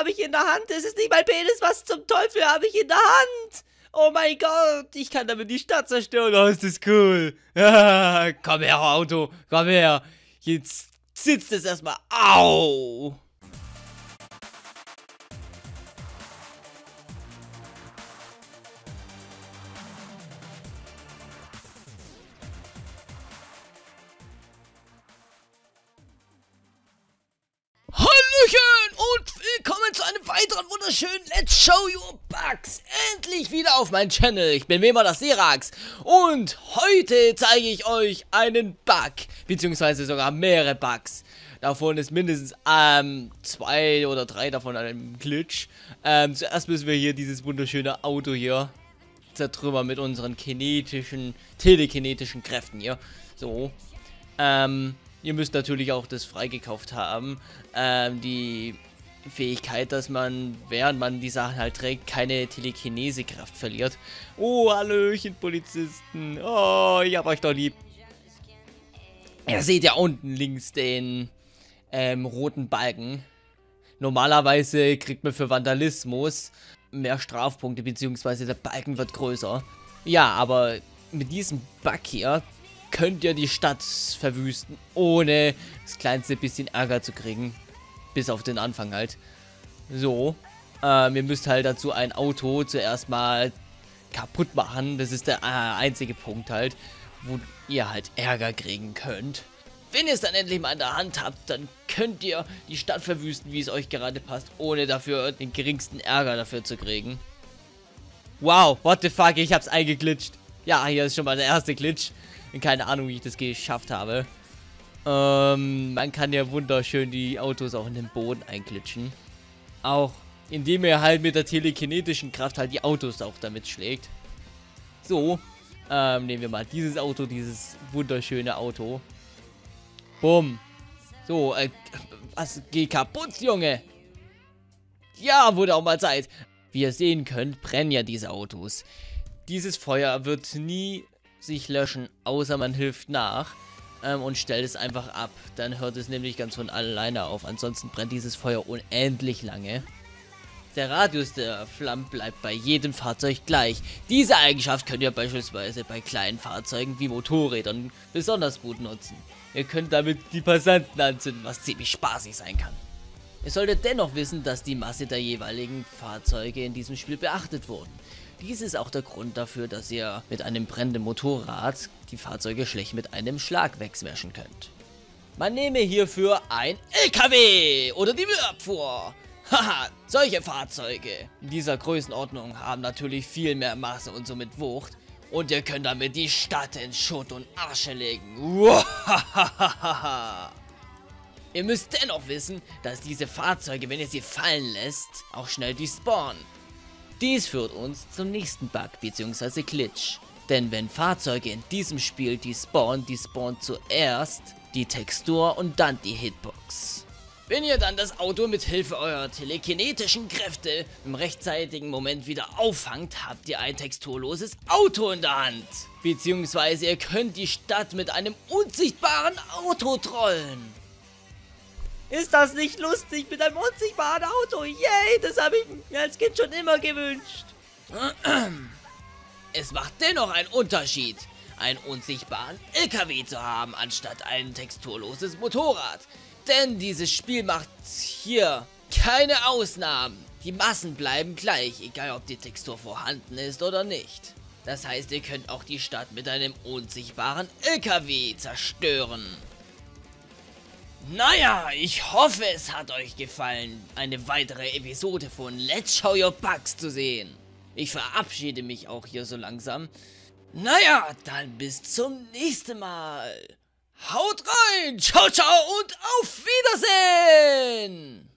habe ich in der Hand? Es ist nicht mein Penis. Was zum Teufel habe ich in der Hand? Oh mein Gott, ich kann damit die Stadt zerstören. Oh, ist das cool. Ja, komm her, Auto. Komm her. Jetzt sitzt es erstmal. Au. Hallöchen und willkommen zu einem weiteren wunderschönen Let's Show Your Bugs. Endlich wieder auf meinem Channel. Ich bin wie immer das Serax und heute zeige ich euch einen Bug, beziehungsweise sogar mehrere Bugs. Davon ist mindestens 2 oder 3 davon einem Glitch. Zuerst müssen wir hier dieses wunderschöne Auto hier zertrümmern mit unseren telekinetischen Kräften hier. So, ihr müsst natürlich auch das freigekauft haben. Die Fähigkeit, dass man, während man die Sachen halt trägt, keine Telekinesekraft verliert. Oh, hallöchen, Polizisten. Oh, ich hab euch doch lieb. Ihr seht ja unten links den roten Balken. Normalerweise kriegt man für Vandalismus mehr Strafpunkte, beziehungsweise der Balken wird größer. Ja, aber mit diesem Bug hier könnt ihr die Stadt verwüsten, ohne das kleinste bisschen Ärger zu kriegen. Bis auf den Anfang halt. So, ihr müsst halt dazu ein Auto zuerst mal kaputt machen. Das ist der einzige Punkt halt, wo ihr halt Ärger kriegen könnt. Wenn ihr es dann endlich mal in der Hand habt, dann könnt ihr die Stadt verwüsten, wie es euch gerade passt, ohne dafür den geringsten Ärger dafür zu kriegen. Wow, what the fuck, ich hab's eingeglitscht. Ja, hier ist schon mal der erste Glitch. Keine Ahnung, wie ich das geschafft habe. Man kann ja wunderschön die Autos auch in den Boden einglitschen. Auch indem er halt mit der telekinetischen Kraft halt die Autos auch damit schlägt. So, nehmen wir mal dieses Auto, dieses wunderschöne Auto. Bumm. So, was geht kaputt, Junge? Ja, wurde auch mal Zeit. Wie ihr sehen könnt, brennen ja diese Autos. Dieses Feuer wird nie sich löschen, außer man hilft nach und stellt es einfach ab. Dann hört es nämlich ganz von alleine auf. Ansonsten brennt dieses Feuer unendlich lange. Der Radius der Flammen bleibt bei jedem Fahrzeug gleich. Diese Eigenschaft könnt ihr beispielsweise bei kleinen Fahrzeugen wie Motorrädern besonders gut nutzen. Ihr könnt damit die Passanten anzünden, was ziemlich spaßig sein kann. Ihr solltet dennoch wissen, dass die Masse der jeweiligen Fahrzeuge in diesem Spiel beachtet wurden. Dies ist auch der Grund dafür, dass ihr mit einem brennenden Motorrad die Fahrzeuge schlecht mit einem Schlag wegwäschen könnt. Man nehme hierfür ein LKW oder die Müllabfuhr. Haha, solche Fahrzeuge in dieser Größenordnung haben natürlich viel mehr Masse und somit Wucht. Und ihr könnt damit die Stadt in Schutt und Asche legen. Uahahaha. Ihr müsst dennoch wissen, dass diese Fahrzeuge, wenn ihr sie fallen lässt, auch schnell despawnen. Dies führt uns zum nächsten Bug bzw. Glitch. Denn wenn Fahrzeuge in diesem Spiel despawnen zuerst die Textur und dann die Hitbox. Wenn ihr dann das Auto mit Hilfe eurer telekinetischen Kräfte im rechtzeitigen Moment wieder auffangt, habt ihr ein texturloses Auto in der Hand. Beziehungsweise ihr könnt die Stadt mit einem unsichtbaren Auto trollen. Ist das nicht lustig mit einem unsichtbaren Auto? Yay, das habe ich mir als Kind schon immer gewünscht. Es macht dennoch einen Unterschied, einen unsichtbaren LKW zu haben, anstatt ein texturloses Motorrad. Denn dieses Spiel macht hier keine Ausnahmen. Die Massen bleiben gleich, egal ob die Textur vorhanden ist oder nicht. Das heißt, ihr könnt auch die Stadt mit einem unsichtbaren LKW zerstören. Naja, ich hoffe, es hat euch gefallen, eine weitere Episode von Let's Show Your Bugs zu sehen. Ich verabschiede mich auch hier so langsam. Naja, dann bis zum nächsten Mal. Haut rein, ciao, ciao und auf Wiedersehen!